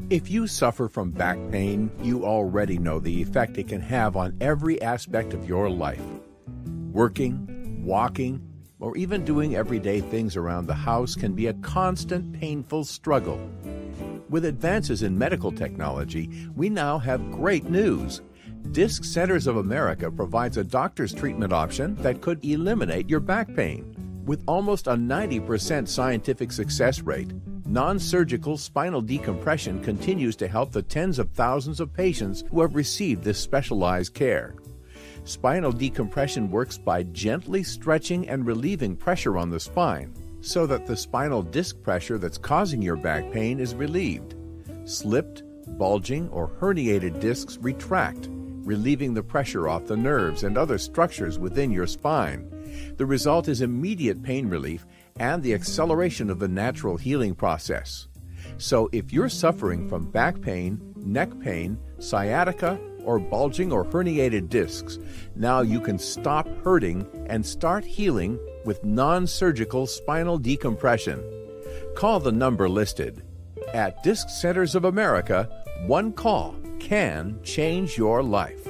If you suffer from back pain, you already know the effect it can have on every aspect of your life. Working, walking, or even doing everyday things around the house can be a constant, painful struggle. With advances in medical technology, we now have great news. Disc Centers of America provides a doctor's treatment option that could eliminate your back pain. With almost a 90% scientific success rate, non-surgical spinal decompression continues to help the tens of thousands of patients who have received this specialized care. Spinal decompression works by gently stretching and relieving pressure on the spine so that the spinal disc pressure that's causing your back pain is relieved. Slipped, bulging, or herniated discs retract, relieving the pressure off the nerves and other structures within your spine. The result is immediate pain relief and the acceleration of the natural healing process. So if you're suffering from back pain, neck pain, sciatica, or bulging or herniated discs, now you can stop hurting and start healing with non-surgical spinal decompression. Call the number listed. At Disc Centers of America, one call can change your life.